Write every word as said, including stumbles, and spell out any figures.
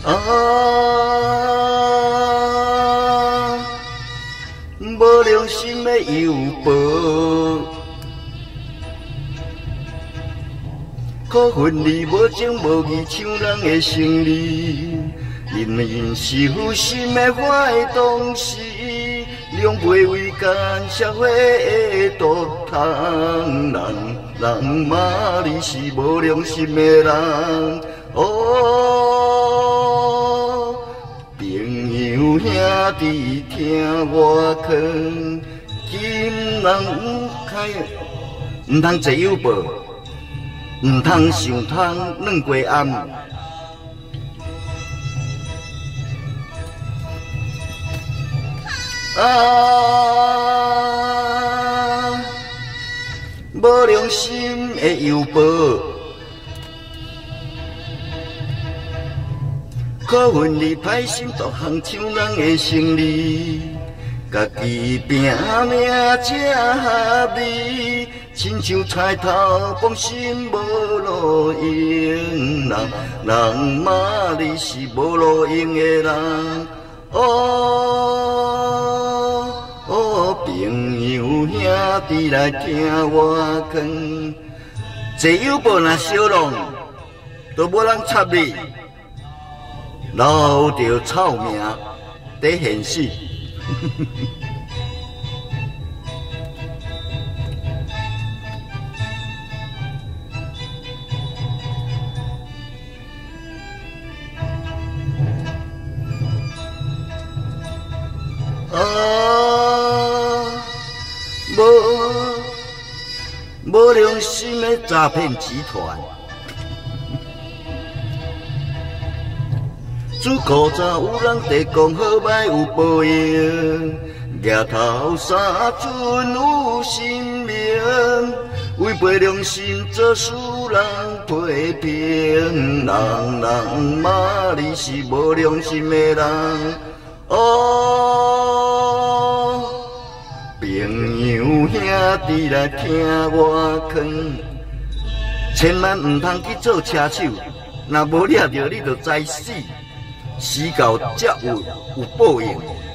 啊，无良心的诱报，可恨你无情无义抢人的生理，因因是负心的坏东西，两袂为干社会的毒汤人，人骂你是无良心的人。哦，朋友兄弟听我劝，今人唔开，唔通坐有报，唔通上通软过暗。啊，无良心的诱报。可恨你歹心独行抢人的生理，家己拼命才合理，亲像菜头放心无路用人，人骂你是无路用的人。哦哦，朋友兄弟来听我劝，坐有报若小弄，都无人插你。留着臭名在现实，啊，无无良心的诈骗集团。自古早有人地讲好歹有报应，额头三寸有性命，违背良心做事人批评，人人骂你是无良心的人。哦，朋友兄弟来听我劝，千万唔通去做车手，若无抓着你就知死。时到则有有报应。